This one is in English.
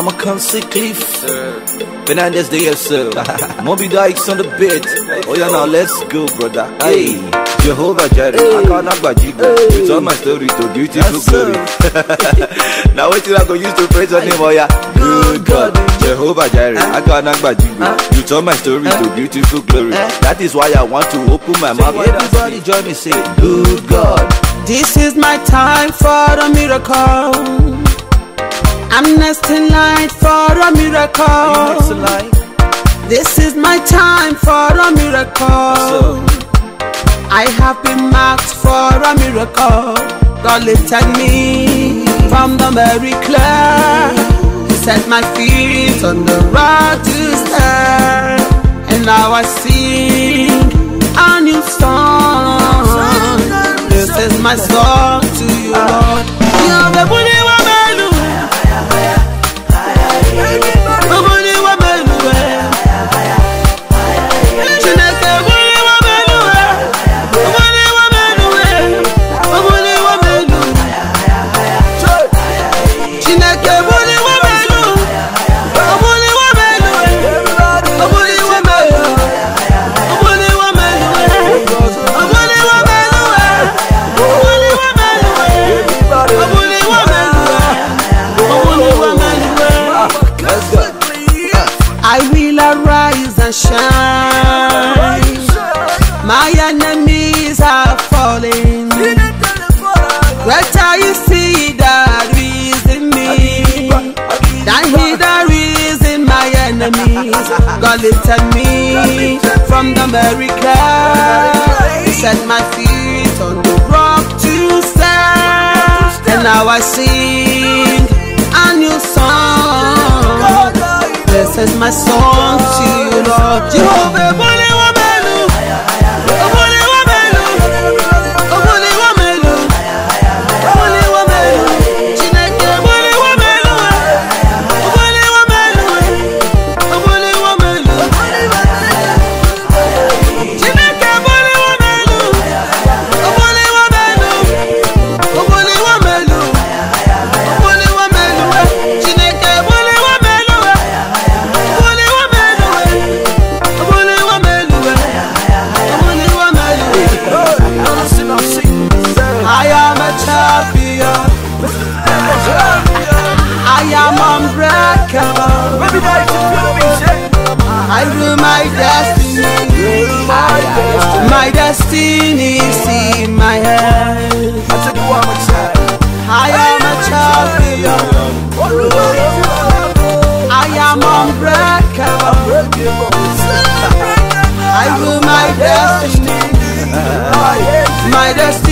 a Consicliff. Fernandez the sir. Moby Dykes on the beat. Oh yeah, now let's go, brother. Hey, Jehovah Jireh, I cannot bajiga. You told my story to beautiful glory. Now what you are going to use to praise your name, oh yeah? Good God, Jehovah Jireh, I cannot bajiga. You told my story to beautiful glory. That is why I want to open my mouth. Everybody join me, say, good God. This is my time for a miracle. I'm next in line for a miracle. This is my time for a miracle. I have been marked for a miracle. God lifted me from the very clay. He set my feet on the rock to stand. And now I sing a new song. This is my song to you, Lord. You're the bully woman. I will arise and shine. My enemies are falling. Greater you see that is in me than he that is in my enemies. God lifted me from the very clay. He set my feet on the rock to stand. And now I sing a new song. This is my song to you, Lord. Jehovah, Holy Wamelu, Holy Wamelu, Holy Wamelu, Holy Wamelu, Chineke, Holy Wamelu, Holy Wamelu, Holy Wamelu, Chineke, Holy Wamelu, Holy Wamelu, Holy Wamelu, Holy Wamelu, Chineke, Holy Wamelu. I am a champion. I am unbreakable. I rule my destiny. My destiny is in my hands. I am a champion. I am unbreakable. I rule my destiny. My destiny.